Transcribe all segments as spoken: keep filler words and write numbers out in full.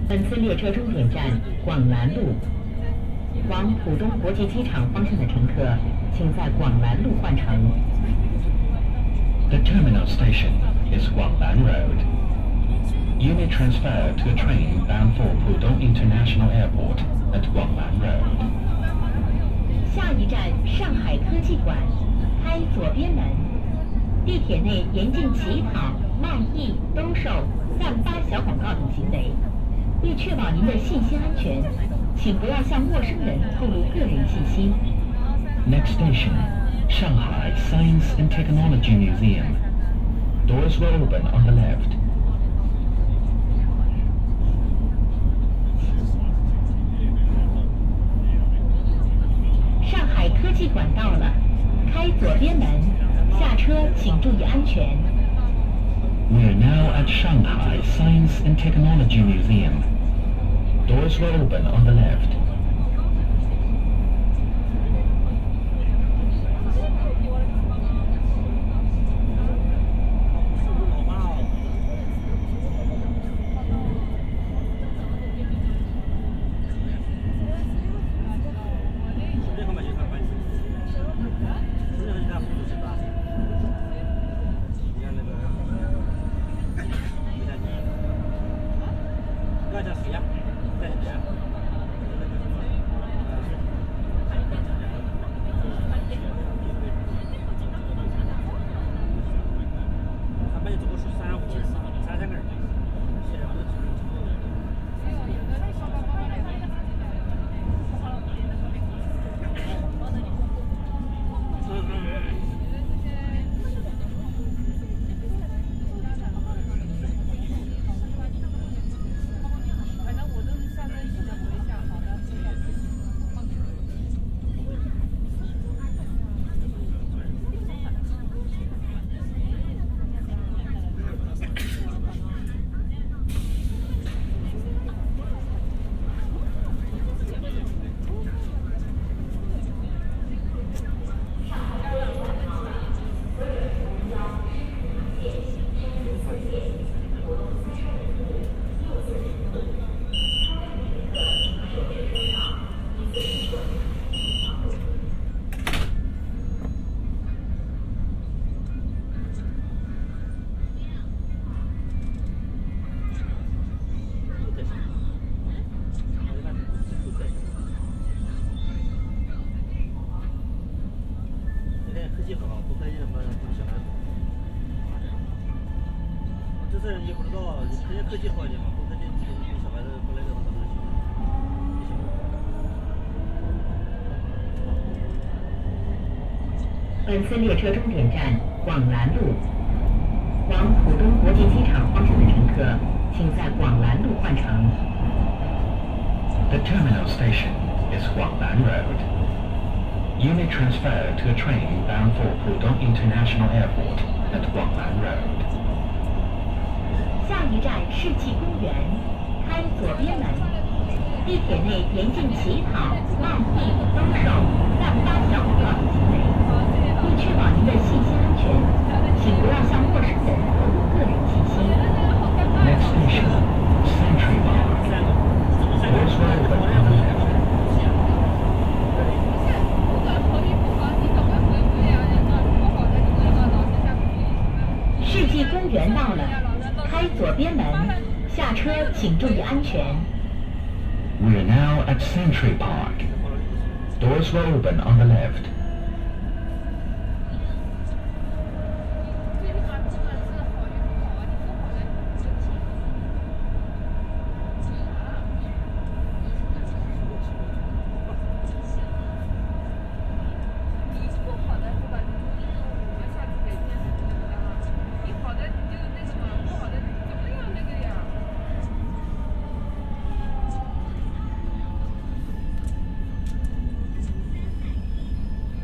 本次列车终点站广兰路，往浦东国际机场方向的乘客，请在广兰路换乘。 The terminal station is Guanglan Road. You may transfer to a train bound for Pudong International Airport at Guanglan Road. 下一站上海科技馆，开左边门。地铁内严禁乞讨、卖艺、兜售、散发小广告等行为。为确保您的信息安全，请不要向陌生人透露个人信息。 Next station, Shanghai Science and Technology Museum. Doors will open on the left. 上海科技馆到了，开左边门，下车请注意安全。 We are now at Shanghai Science and Technology Museum. Doors will open on the left. 本次列车终点站广兰路，往浦东国际机场方向的乘客，请在广兰路换乘。 The terminal station is Guanglan Road. You may transfer to a train bound for Pudong International Airport at Guanglan Road. 下一站世纪公园，开左边门。地铁内严禁乞讨、卖艺、兜售、散发小广告等行为。为确保您的信息安全，请不要向陌生人透露个人信息。 Next station, Century Park. Doors will open on the left. 世纪公园到了，开左边门，下车请注意安全。 We are now at Century Park. Doors will open on the left. 世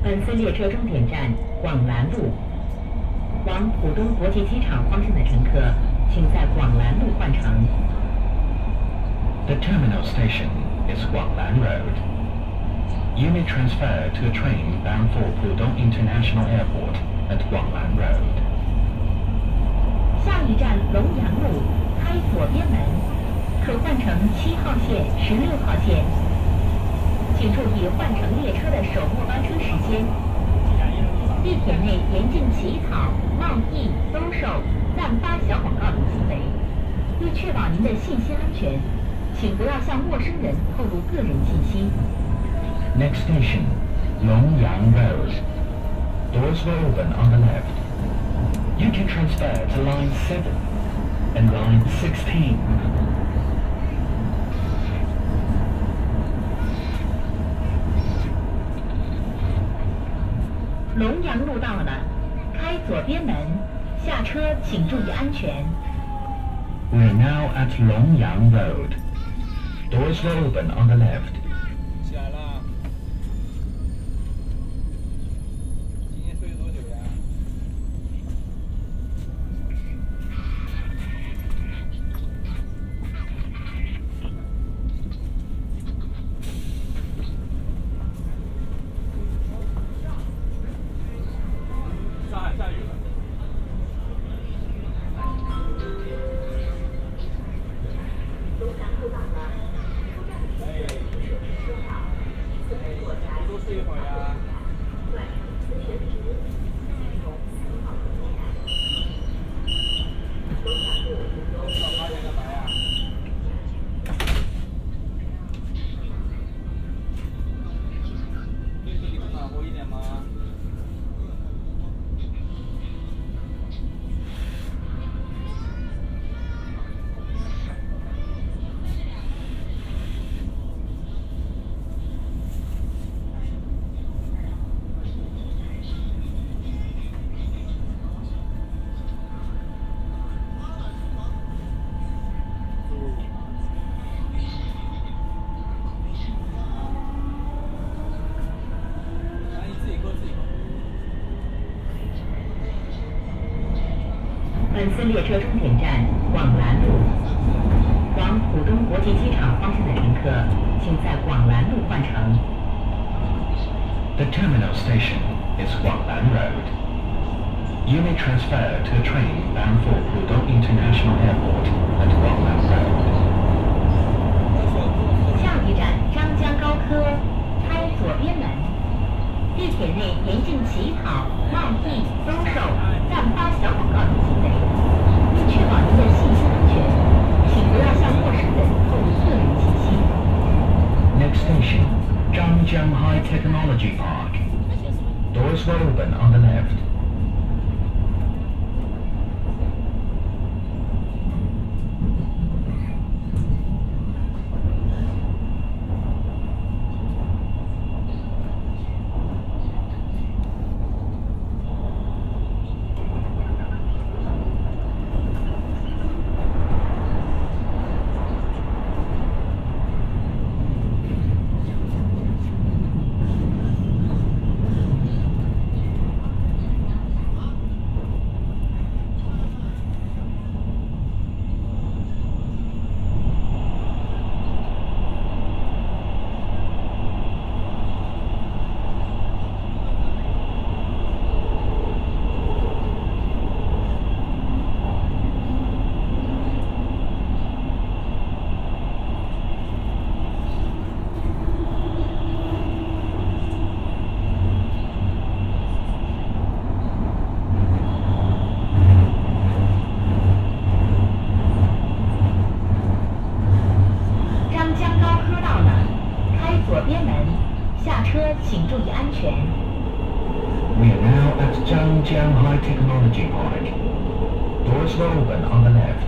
本次列车终点站广兰路，往浦东国际机场方向的乘客，请在广兰路换乘。The terminal station is Guanglan Road. You may transfer to a train bound for Pudong International Airport at Guanglan Road. 下一站龙阳路，开左边门，可换乘七号线、十六号线。请注意换乘列车的首末班车时间。地铁内严禁乞讨、卖艺、兜售、散发小广告等行为。为确保您的信息安全，请不要向陌生人透露个人信息。 Next station, Longyang Road. Doors will open on the left. You can transfer to line seven and line sixteen. 龙阳路到了，开左边门，下车请注意安全。 We're now at Longyang Road. Doors will open on the left. 起来啦！今天睡多久呀？上海下雨了。多睡一会儿呀。早八点干嘛呀？对这里不暖和一点吗？ 本次列车终点站广兰路，往浦东国际机场方向的乘客，请在广兰路换乘。The terminal station is Guanglan Road. You may transfer to a train bound for Pudong International Airport at Guanglan Road. 下一站张江高科，开左边门。地铁内严禁乞讨、卖艺、兜售、散发小广告等行为。为确保您的信息安全，请不要向陌生人透露个人信息。 Next station, Zhangjiang High Technology Park. Doors will open on the left. 左边门，下车请注意安全。 We are now at Zhangjiang High Technology Park. Doors will open on the left.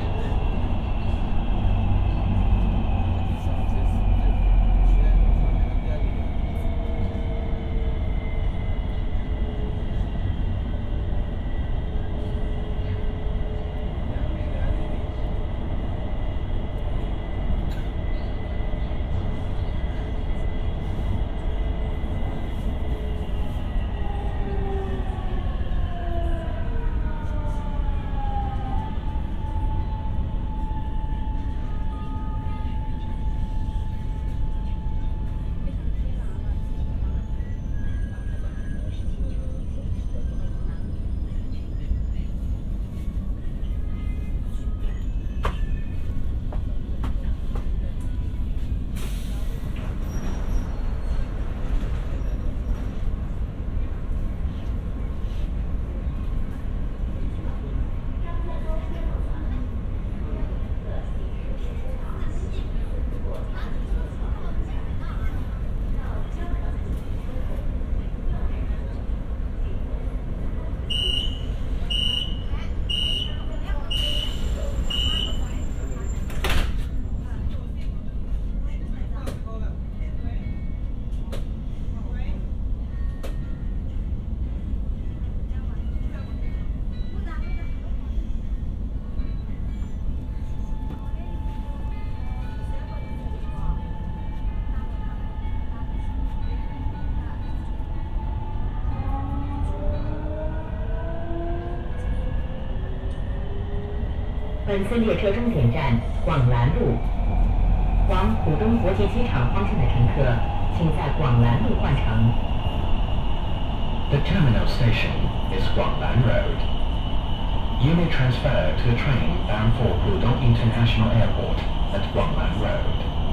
本次列车终点站广兰路，往浦东国际机场方向的乘客，请在广兰路换乘。 The terminal station is Guanglan Road. You may transfer to a train bound for Pudong International Airport at Guanglan Road.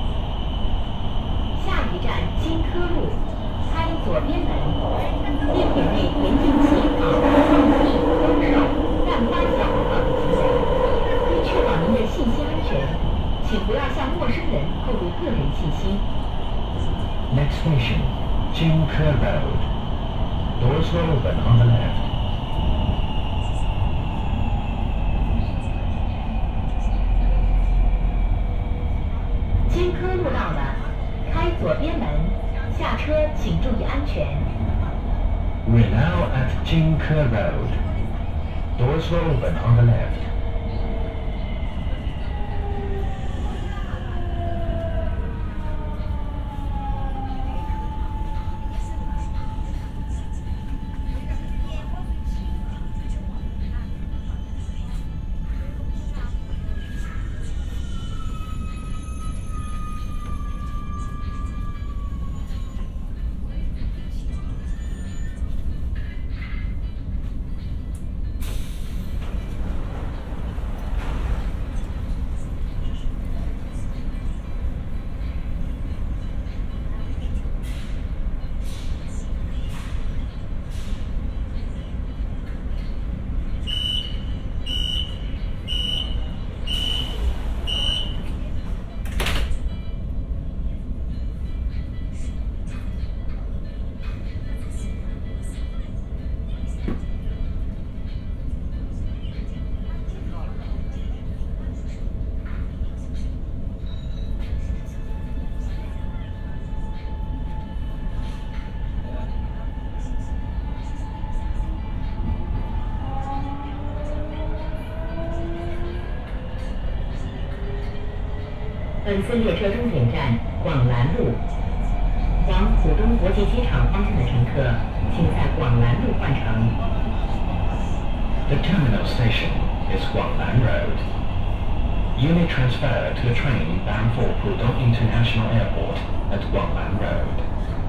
下一站金科路，开左边门。地铁内严禁乞讨、放屁、兜售、散发小广告等行为。为确保您的信息安全，请不要向陌生人透露个人信息。 Next station, Jinke Road. Doors will open on the left. 金科路到了，开左边门，下车请注意安全。 We're now at Jinke Road. Doors will open on the left. 本次列车终点站广兰路，往浦东国际机场方向的乘客，请在广兰路换乘。 The terminal station is Guanglan Road. You may transfer to a train bound for Pudong International Airport at Guanglan Road.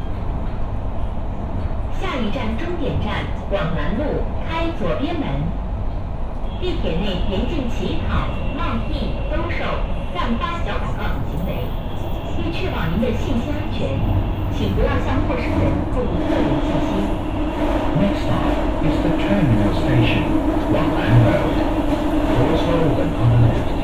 下一站终点站广兰路，开左边门。地铁内严禁乞讨、贸易、兜售、散发小广告等行为。为确保您的信息安全，请不要向陌生人透露个人信息。 Next stop is the terminal station, Guanglan Road. Doors will open on the left.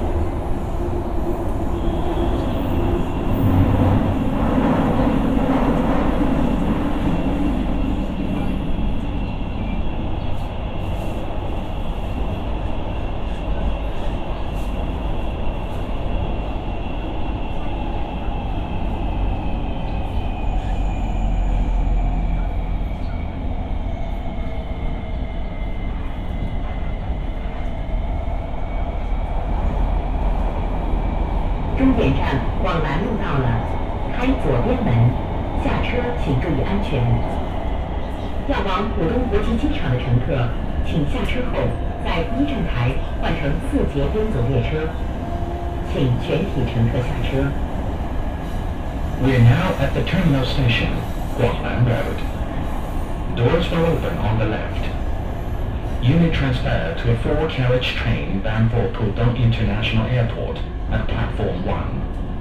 终点站广兰路到了，开左边门，下车请注意安全。要往浦东国际机场的乘客，请下车后在一站台换乘四节边走列车，请全体乘客下车。 We're now at the terminal station, Guanglan Road. Doors will open on the left. You may transfer to a four-carriage train bound for Pudong International Airport at platform one.